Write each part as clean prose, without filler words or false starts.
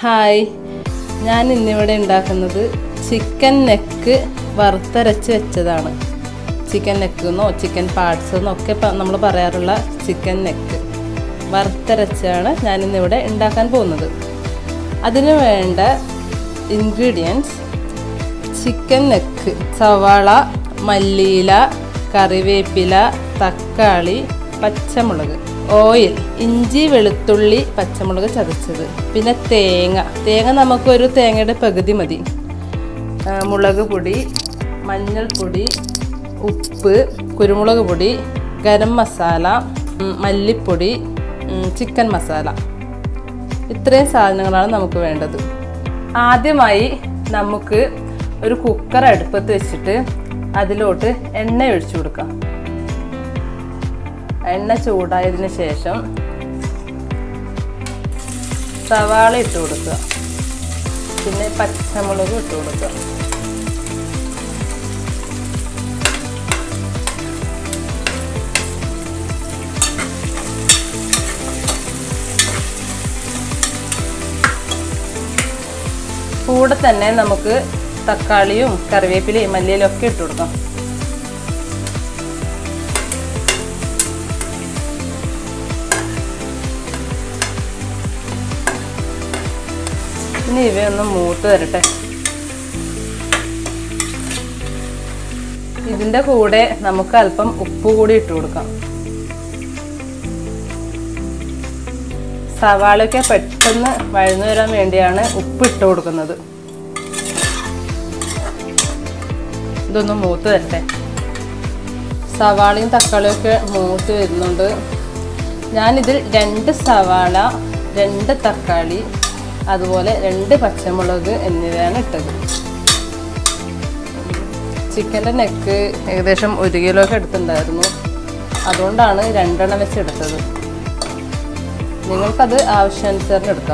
Hi, ഞാൻ ഇന്നിവിടെ ഉണ്ടാക്കുന്നത് ചിക്കൻ നെക്ക് വറുത്തരച്ച് വെച്ചതാണ്. ചിക്കൻ നെക്ക് എന്നോ ചിക്കൻ പാർട്സ് എന്നൊക്കെ നമ്മൾ പറയാറുള്ള ചിക്കൻ നെക്ക് വറുത്തരച്ചാണ് ഞാനിന്നിവിടെ ഉണ്ടാക്കാൻ പോകുന്നത്. അതിന് വേണ്ട ഇൻഗ്രീഡിയൻസ്: ചിക്കൻ നെക്ക്, സവാള, മല്ലിയില, കറിവേപ്പില, തക്കാളി, പച്ചമുളക്, ഓയിൽ, ഇഞ്ചി, വെളുത്തുള്ളി, പച്ചമുളക് ചതച്ചത്, പിന്നെ തേങ്ങ നമുക്കൊരു തേങ്ങയുടെ പകുതി മതി, മുളക് പൊടി, മഞ്ഞൾപ്പൊടി, ഉപ്പ്, കുരുമുളക് പൊടി, ഗരം മസാല, മല്ലിപ്പൊടി, ചിക്കൻ മസാല. ഇത്രയും സാധനങ്ങളാണ് നമുക്ക് വേണ്ടത്. ആദ്യമായി നമുക്ക് ഒരു കുക്കർ അടുപ്പത്ത് വെച്ചിട്ട് അതിലോട്ട് എണ്ണ ഒഴിച്ചു കൊടുക്കാം. എണ്ണ ചൂടായതിനു ശേഷം സവാള ഇട്ട് കൊടുക്കുക, പിന്നെ പച്ചമുളക് ഇട്ട് കൊടുക്കുക. കൂടെ തന്നെ നമുക്ക് തക്കാളിയും കറിവേപ്പിലയും മല്ലിയിലും ഒക്കെ ഇട്ട് കൊടുക്കാം. ഇനി ഇവയൊന്ന് മൂത്ത് വരട്ടെ. ഇതിൻ്റെ കൂടെ നമുക്ക് അല്പം ഉപ്പ് കൂടി ഇട്ട് കൊടുക്കാം. സവാളയൊക്കെ പെട്ടെന്ന് വഴന്നു വരാൻ വേണ്ടിയാണ് ഉപ്പ് ഇട്ട് കൊടുക്കുന്നത്. ഇതൊന്ന് മൂത്ത് വരട്ടെ. സവാളയും തക്കാളിയും ഒക്കെ മൂത്ത് വരുന്നുണ്ട്. ഞാനിതിൽ 2 സവാള, 2 തക്കാളി, അതുപോലെ 2 പച്ചമുളക് എന്നിവയാണ് ഇട്ടത്. ചിക്കൻ്റെ നെക്ക് ഏകദേശം 1 കിലോ ഒക്കെ എടുത്തിട്ടുണ്ടായിരുന്നു. അതുകൊണ്ടാണ് 2 എണ്ണം വെച്ച് എടുത്തത്. നിങ്ങൾക്കത് ആവശ്യാനുസരണം എടുക്കാം.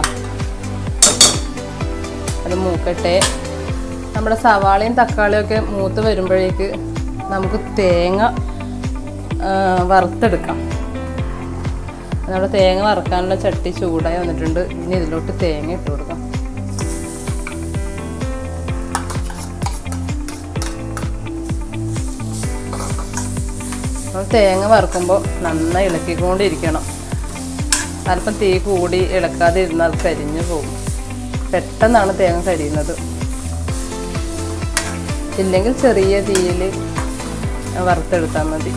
അത് മൂക്കട്ടെ. നമ്മുടെ സവാളയും തക്കാളിയും ഒക്കെ മൂത്ത് വരുമ്പോഴേക്ക് നമുക്ക് തേങ്ങ വറുത്തെടുക്കാം. നമ്മുടെ തേങ്ങ വറുക്കാനുള്ള ചട്ടി ചൂടായി വന്നിട്ടുണ്ട്. ഇനി ഇതിലോട്ട് തേങ്ങ ഇട്ട് കൊടുക്കാം. നമ്മൾ തേങ്ങ വറുക്കുമ്പോൾ നന്നായി ഇളക്കിക്കൊണ്ടിരിക്കണം. അല്പം തീ കൂടി ഇളക്കാതെ ഇരുന്നാൽ കരിഞ്ഞു പോകും. പെട്ടെന്നാണ് തേങ്ങ കരിയുന്നത്. ഇല്ലെങ്കിൽ ചെറിയ തീയിൽ വറുത്തെടുത്താൽ മതി.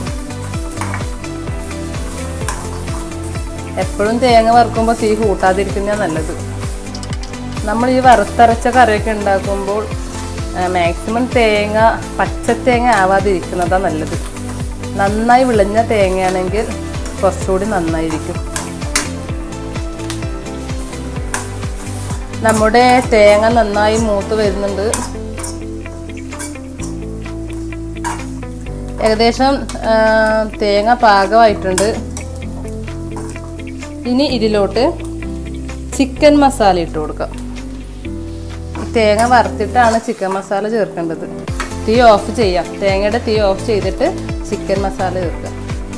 എപ്പോഴും തേങ്ങ വറുക്കുമ്പോൾ തീ കൂട്ടാതിരിക്കുന്നതാണ് നല്ലത്. നമ്മൾ ഈ വറുത്തരച്ച കറിയൊക്കെ ഉണ്ടാക്കുമ്പോൾ മാക്സിമം പച്ചത്തേങ്ങ ആവാതിരിക്കുന്നതാണ് നല്ലത്. നന്നായി വിളഞ്ഞ തേങ്ങയാണെങ്കിൽ കുറച്ചുകൂടി നന്നായിരിക്കും. നമ്മുടെ തേങ്ങ നന്നായി മൂത്ത് വരുന്നുണ്ട്. ഏകദേശം തേങ്ങ പാകമായിട്ടുണ്ട്. ഇനി ഇതിലോട്ട് ചിക്കൻ മസാല ഇട്ട് കൊടുക്കാം. തേങ്ങ വറുത്തിട്ടാണ് ചിക്കൻ മസാല ചേർക്കേണ്ടത്. തീ ഓഫ് ചെയ്യാം. തേങ്ങയുടെ തീ ഓഫ് ചെയ്തിട്ട് ചിക്കൻ മസാല ചേർക്കാം.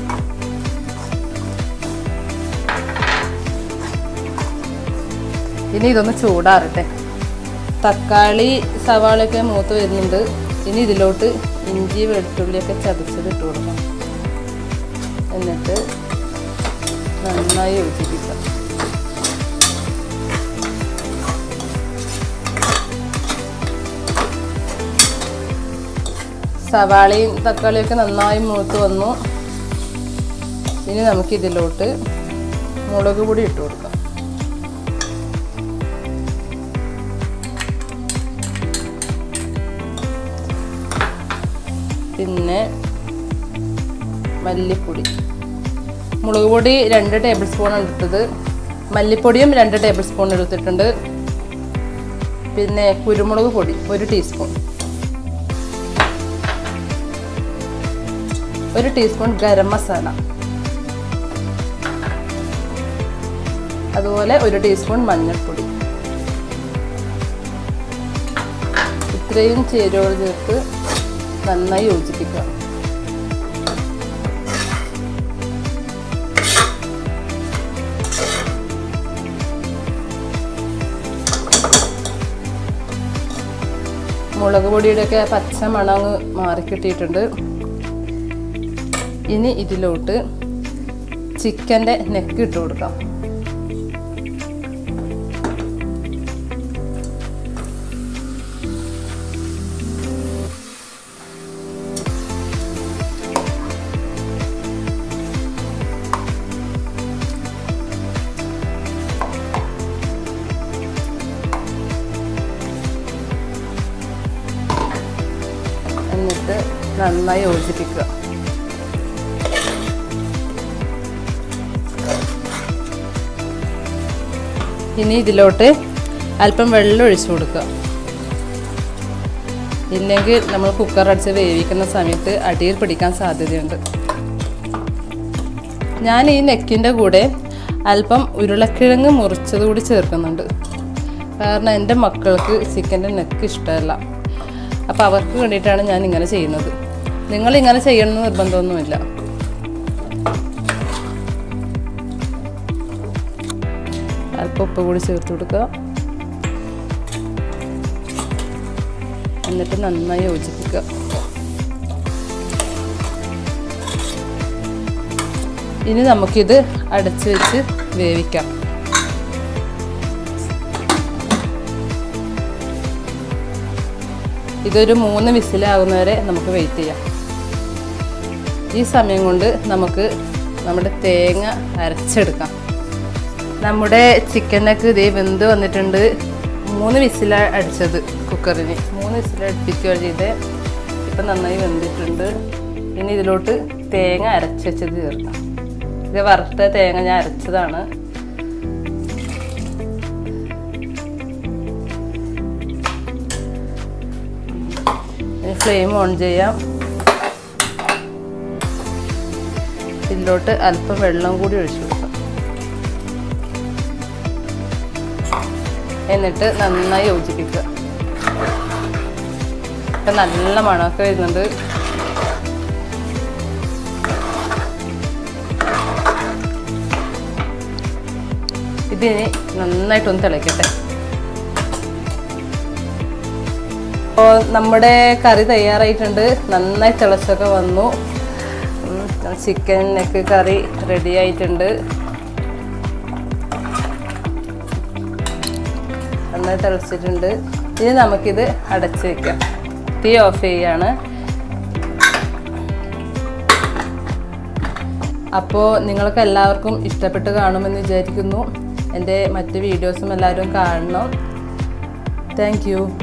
ഇനി ഇതൊന്ന് ചൂടാറട്ടെ. തക്കാളി സവാളയൊക്കെ മൂത്ത് വരുന്നുണ്ട്. ഇനി ഇതിലോട്ട് ഇഞ്ചി വെളുത്തുള്ളിയൊക്കെ ചതച്ചത് ഇട്ട് കൊടുക്കാം. എന്നിട്ട് നന്നായി യോജിപ്പിക്കാം. സവാളയും തക്കാളിയൊക്കെ നന്നായി മൂത്ത് വന്നു. ഇനി നമുക്കിതിലോട്ട് മുളക് പൊടി ഇട്ട് കൊടുക്കാം. പിന്നെ മല്ലിപ്പൊടി, മുളക് പൊടി 2 ടേബിൾ സ്പൂൺ എടുത്തത്, മല്ലിപ്പൊടിയും 2 ടേബിൾ സ്പൂൺ എടുത്തിട്ടുണ്ട്. പിന്നെ കുരുമുളക് പൊടി 1 ടീസ്പൂൺ, 1 ടീസ്പൂൺ ഗരം മസാല, അതുപോലെ 1 ടീസ്പൂൺ മഞ്ഞൾപ്പൊടി. ഇത്രയും ചേരുവകൾ ചേർത്ത് നന്നായി യോജിപ്പിക്കുക. മുളക് പൊടിയുടെയൊക്കെ പച്ച മണം അങ്ങ് മാറിക്കിട്ടിയിട്ടുണ്ട്. ഇനി ഇതിലോട്ട് ചിക്കൻ്റെ നെക്ക് ഇട്ട് കൊടുക്കാം. എന്നിട്ട് നന്നായി യോജിപ്പിക്കുക. ഇനി ഇതിലോട്ട് അല്പം വെള്ളം ഒഴിച്ചു കൊടുക്കുക. ഇല്ലെങ്കിൽ നമ്മൾ കുക്കർ അടിച്ച് വേവിക്കുന്ന സമയത്ത് അടിയിൽ പിടിക്കാൻ സാധ്യതയുണ്ട്. ഞാൻ ഈ നെക്കിൻ്റെ കൂടെ അല്പം ഉരുളക്കിഴങ്ങ് മുറിച്ചത് കൂടി ചേർക്കുന്നുണ്ട്. കാരണം എൻ്റെ മക്കൾക്ക് ചിക്കൻ്റെ നെക്ക് ഇഷ്ടമല്ല. അപ്പോൾ അവർക്ക് വേണ്ടിയിട്ടാണ് ഞാൻ ഇങ്ങനെ ചെയ്യുന്നത്. നിങ്ങളിങ്ങനെ ചെയ്യണമെന്ന് നിർബന്ധമൊന്നുമില്ല. അല്പം ഉപ്പ് കൂടി ചേർത്ത് കൊടുക്കുക. എന്നിട്ട് നന്നായി യോജിപ്പിക്കുക. ഇനി നമുക്കിത് അടച്ചു വെച്ച് വേവിക്കാം. ഇതൊരു 3 വിസിലാകുന്നവരെ നമുക്ക് വെയിറ്റ് ചെയ്യാം. ഈ സമയം കൊണ്ട് നമുക്ക് നമ്മുടെ തേങ്ങ അരച്ചെടുക്കാം. നമ്മുടെ ചിക്കനൊക്കെ ഇതേ വെന്ത് വന്നിട്ടുണ്ട്. 3 വിസില അടിച്ചത് കുക്കറിന് 3 വിസില അടുപ്പിക്കുക ചെയ്ത് ഇപ്പം നന്നായി വെന്തിട്ടുണ്ട്. ഇനി ഇതിലോട്ട് തേങ്ങ അരച്ച് വെച്ചത് ചേർക്കാം. ഇത് വറുത്ത തേങ്ങ ഞാൻ അരച്ചതാണ്. ഫ്ലെയിം ഓൺ ചെയ്യാം. ഇതിലോട്ട് അല്പം വെള്ളം കൂടി ഒഴിച്ചു കൊടുക്കാം. എന്നിട്ട് നന്നായി യോജിപ്പിക്കുക. ഇപ്പം നല്ല മണമൊക്കെ വരുന്നുണ്ട്. ഇതിന് നന്നായിട്ടൊന്ന് തിളയ്ക്കട്ടെ. അപ്പോൾ നമ്മുടെ കറി തയ്യാറായിട്ടുണ്ട്. നന്നായി തിളച്ചൊക്കെ വന്നു. ചിക്കൻ നെക്ക് കറി റെഡി ആയിട്ടുണ്ട്. നന്നായി തിളച്ചിട്ടുണ്ട്. ഇനി നമുക്കിത് അടച്ച് വയ്ക്കാം. തീ ഓഫ് ചെയ്യാണ്. അപ്പോൾ നിങ്ങൾക്ക് എല്ലാവർക്കും ഇഷ്ടപ്പെട്ട് കാണുമെന്ന് വിചാരിക്കുന്നു. എൻ്റെ മറ്റ് വീഡിയോസും എല്ലാവരും കാണണം. Thank U.